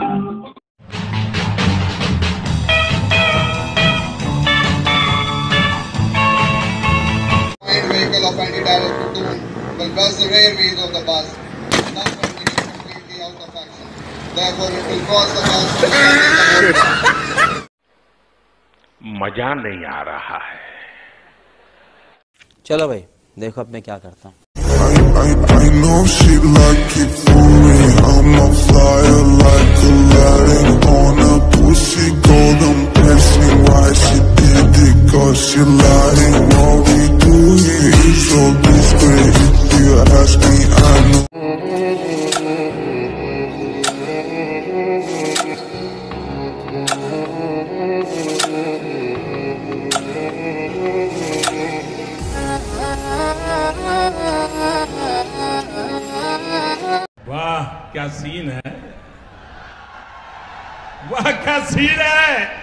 Vehicle of anti-terror platoon will bust the rear wheels of the bus, thus bringing it completely out of action. Therefore, it will cause the bus to stand in the road. मजा नहीं आ रहा है। चलो भाई देखो अब मैं क्या करता हूँ। I know she like it for me. I'm a flyer like Aladdin on a pussy golden blessing. Why she did it? 'Cause she lying. What we do here is so discreet. If you ask me, I know. वाह क्या scene है, वाह क्या scene है।